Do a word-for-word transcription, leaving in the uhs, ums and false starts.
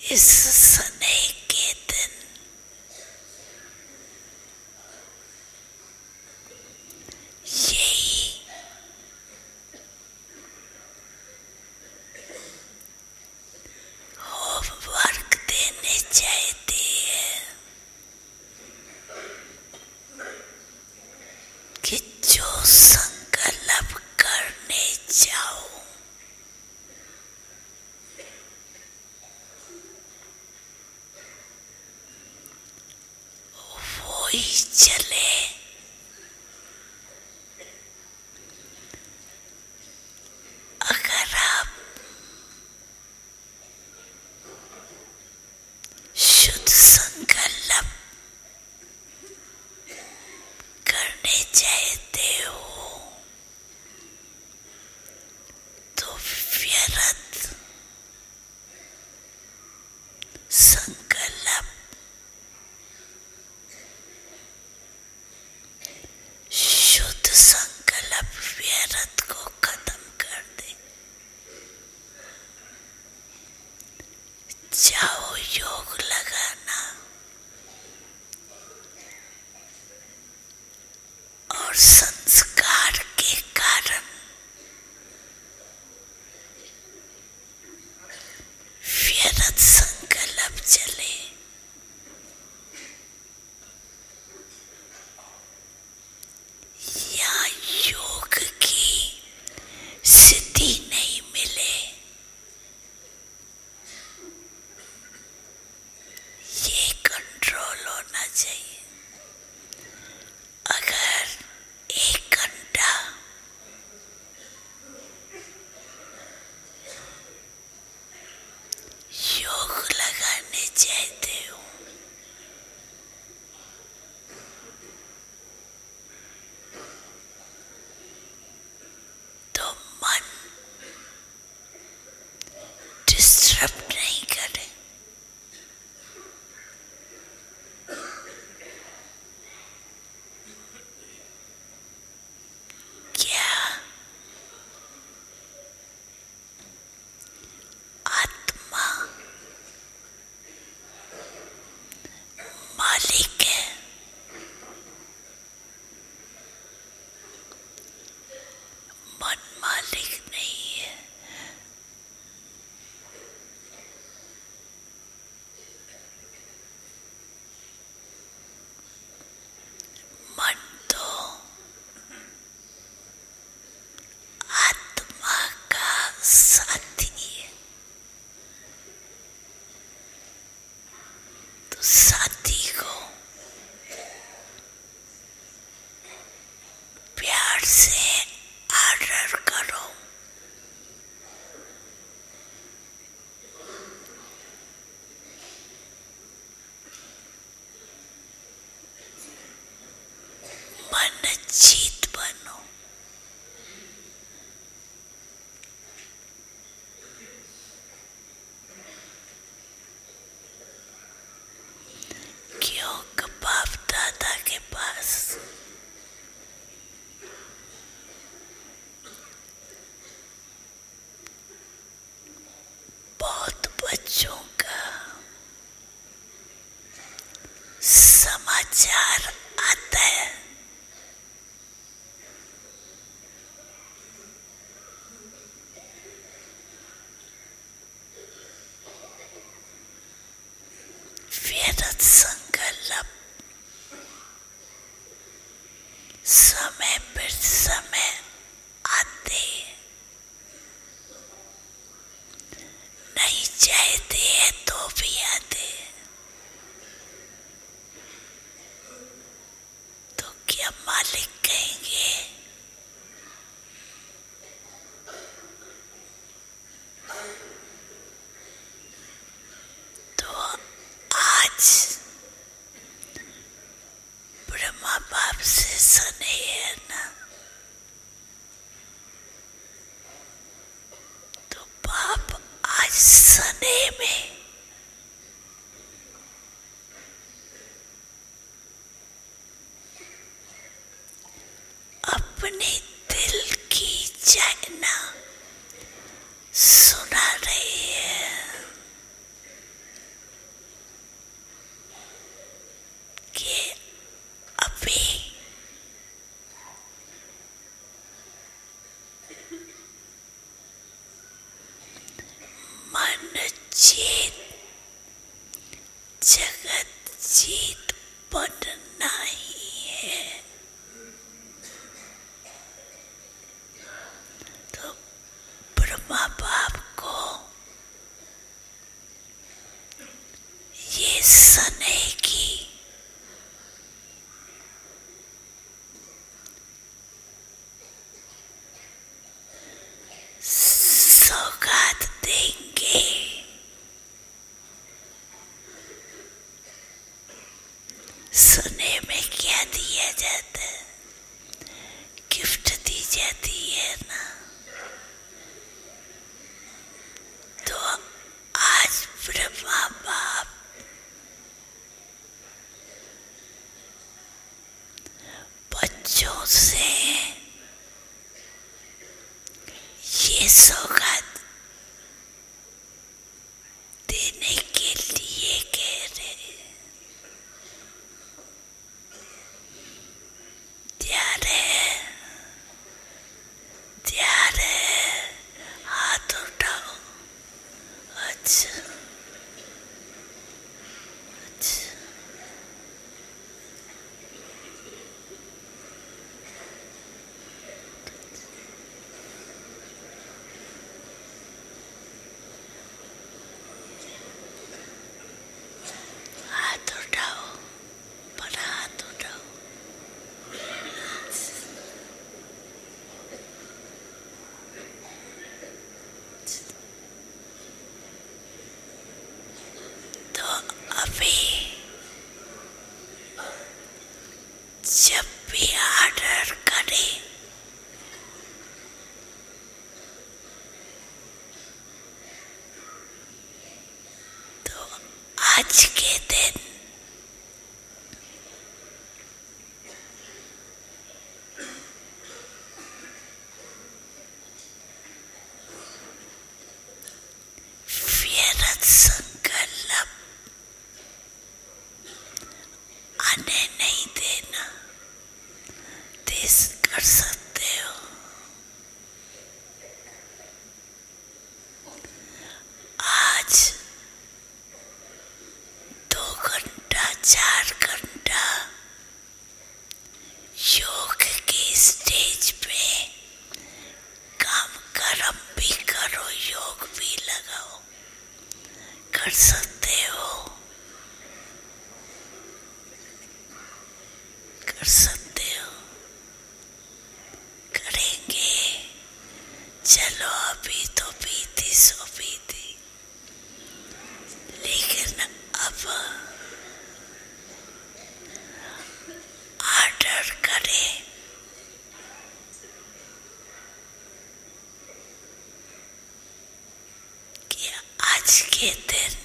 इस स्नेह के दिन यही होमवर्क देने चाहती है कि जो संकल्प करने जाओ वो ही चले। अगर आप शुद्ध संकल्प करने चाहते हो तो व्यर्थ संकल्प शुद्ध संकल्प व्यर्थ को खत्म कर दे। जाओ योग लगाना और संस्कार के कारण व्यर्थ संकल्प चले। या योग की सिद्धि नहीं मिले, ये कंट्रोल होना चाहिए। अगर एक घंटा योग लगाने चाहते हो तो मन डिस्टर्ब नहीं करे। क्या आत्मा मालिक है? मन मालिक नहीं है। मन तो आत्मा का साथी है। तो साथी को प्यार से आदर करो। मन जीत बनो। क्यों बाप दादा के पास बहुत बच्चों का समाचार आता है व्यर्थ संकल्प समय पर समय आते नहीं चाहते हैं तो भी आते। तो क्या मालिक कहेंगे तो आज ब्रह्मा बाप से स्नेह है ना, तो बाप आज स्नेह में अपने दिल की चाहना सुना रही है। चेत जगत जीत बनना ही है। तो ब्रह्मा बाप को ये स्नेह की सौगात देंगे। स्नेह में क्या दिया जाता है? गिफ्ट दी जाती है ना। तो आज ब्रह्मा बाप बच्चों से ये सौगात देने के लिए कह रहे हैं। ध्यान है, ध्यान है, हाथ उठाओ। अच्छा अच्छा हाथ उठाओ, पर हाथ उठाओ। तो अभी जब भी ऑर्डर करें तो आज के दिन व्यर्थ संकल्प आने नहीं देना। दे कर सकते हो। आज दो घंटा चार घंटा योग की स्टेज पे काम कर्म भी करो, योग भी लगाओ। कर सकते हो, कर सकते हो, करेंगे। चलो अभी तो बीती सो बीती, लेकिन अब ऑर्डर करें कि आज के दिन